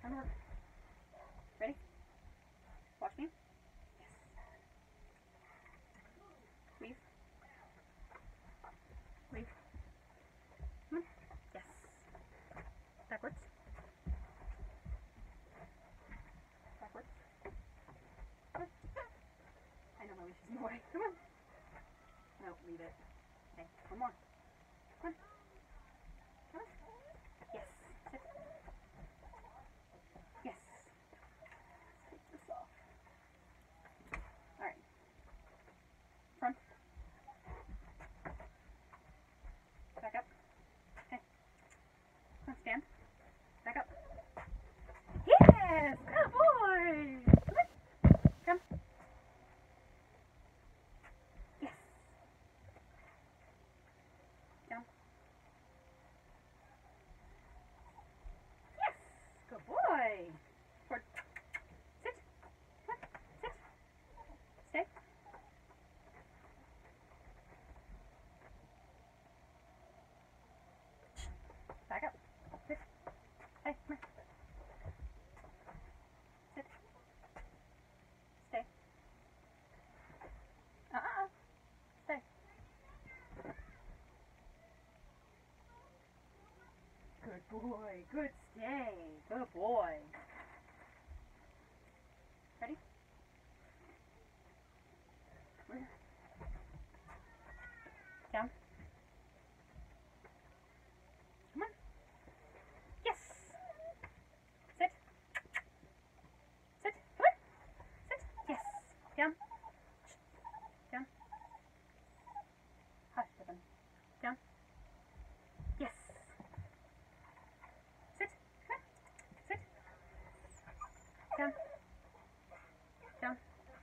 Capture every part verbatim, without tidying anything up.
Time to work. Ready? Watch me. Yes. Weave. Weave. Come on. Yes. Backwards. Backwards. Come on. I know my leash is in the way. Come on. No, leave it. Okay, one more. Come on. Come on. Yes. Sit. Yes. Let's take this off. Alright. Front. Back up. Okay. Come on, stand. Back up. Yes! Good boy! Come on. Come. Yes. Down. Yes! Good boy! Forward. Sit. Come on. Sit. Stay. Back up. Sit. Hey, come here. Sit. Stay. Uh-uh. Stay. Good boy. Good stay. Good boy. Ready? Where? Down. Come on. Yes. Sit. Sit. Come on. Sit. Yes. Down. Down. Hush, Pippin. Down. Yes. Sit. Come on. Sit. Down. Down.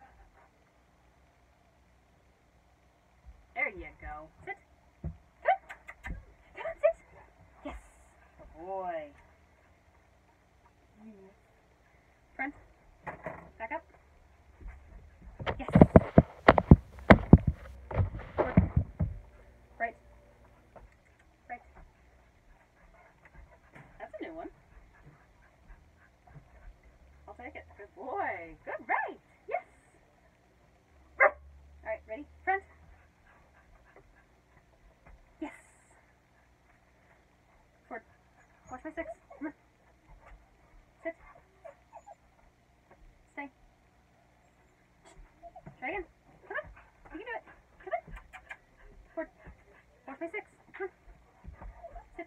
There you go. Sit. Come on. Come on, sit. Yes. Good boy. Front. Back up. Yes. Forward. Right. Right. That's a new one. I'll take it. Good boy. Good right. Yes. Alright, ready? Front. Yes. Forward. Watch my six. Come on. Sit. Stay. Try again. Come on. You can do it. Come on. Forward. Watch my six. Come on. Sit.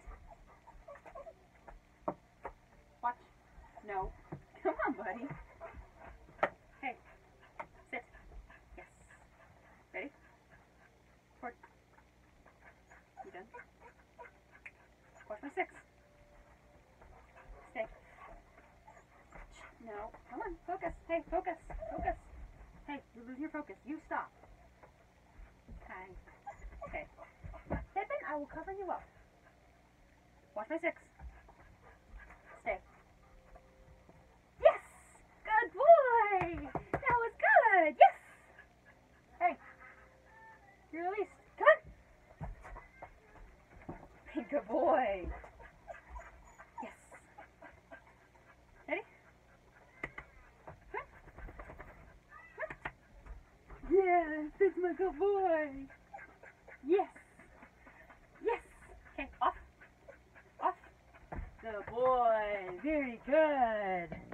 Watch. No. Come on, buddy. Hey. Sit. Yes. Ready? Forward. You done? Watch my six. Stay. No. Come on. Focus. Hey, focus. Focus. Hey, you're losing your focus. You stop. Okay. Okay. Pippin, I will cover you up. Watch my six. Stay. Yes! Good boy! That was good! Yes! Hey. You're released. Come on! Good boy. Yes. Ready? Come on. Come on. Yes, that's my good boy. Yes. Yes. Okay, off. Off. Good boy. Very good.